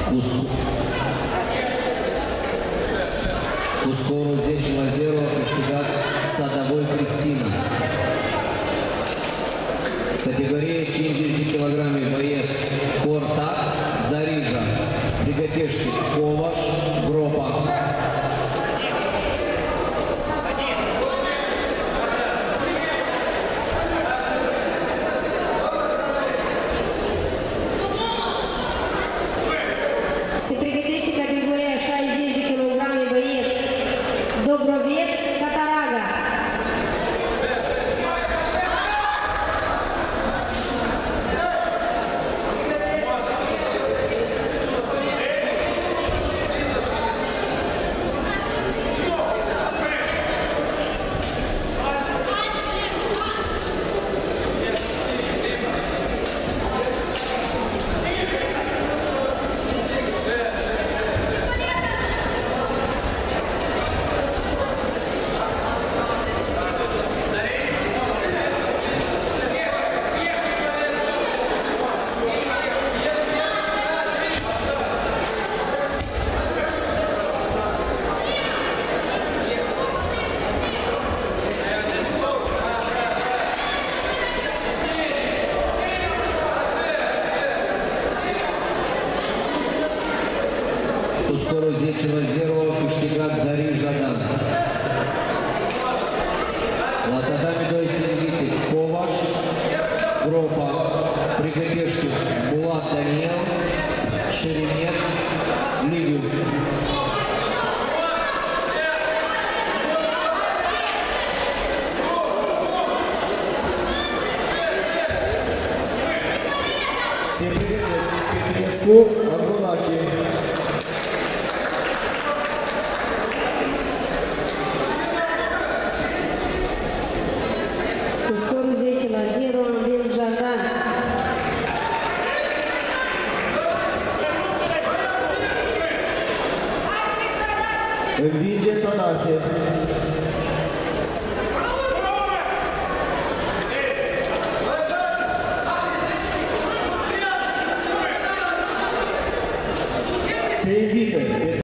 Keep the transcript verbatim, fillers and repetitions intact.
Cu scorul zece la zero a câștigat Sadavoi Cristina. Categorie cincizeci de kilograme băieți, Corta, Zarija, pregătește Covaș, Gropa. Se pregătește categoria șaizeci de kilograme băieți, Dobroveț, Cataraga. Cu scorul zece la zero a câștigat Zarija Dan. La tatami doi se invite Covaș, Gropa, pregătește Bulat Daniel, Șerinet, Liviu. Se pregătesc Petrescu, Andronache. Cu scorul zece la zero a învins Jardan. Învinge Tănase.